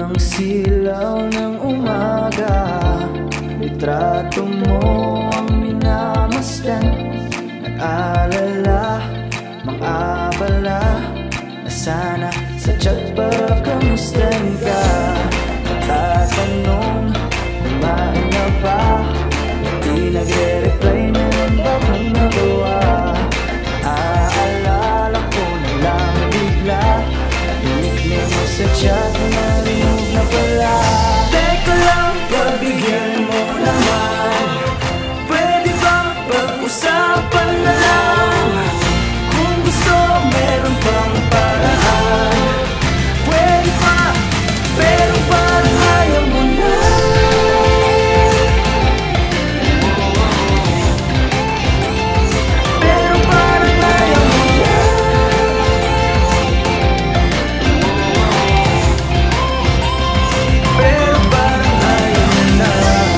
Unang silaw ng umaga, litrato mo ang minamasdan. Nag-alala, mang-abala, na sana sa chat para kamustan ka. Natatanong, kumain na ba? Di nagre-reply, meron ba kang nagawa? Naaalala ko na lang bigla, nickname mo sa chat na na-remove na pala. Teka lang, pagbigyan mo naman, pwede bang pag-usapan na lang? Kung gusto, meron pang paraan. Pwede pa, pero parang ayaw mo na. Pero parang ayaw mo na. Pero parang ayaw mo na.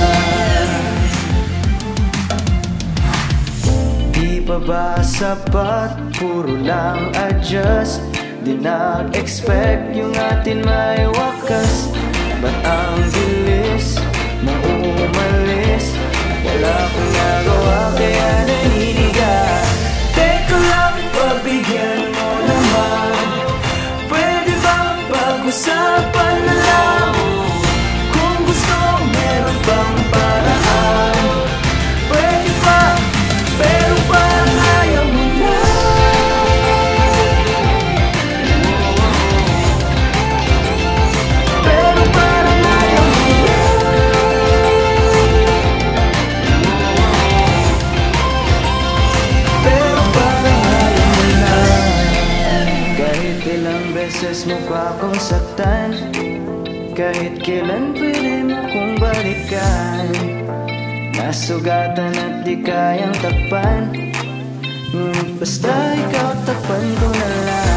Di pa ba sapat, puro lang adjust? Di nag-expect yung atin may wakas. Ba't ang bilis mo umalis? Wala akong nagawa kaya naniniga. Teka lang, pagbigyan mo naman, pwede bang pag-usapan na lang? Kung gusto, meron bang paraan? Pwede pa, pero parang ayaw mo na. Pero parang ayaw mo na. Pero parang ayaw mo na. Kahit ilang beses mo pa akong saktan, kahit kailan pwede mo kong balikan. Nasugatan at di kayang takpan, basta ikaw takpan ko na lang.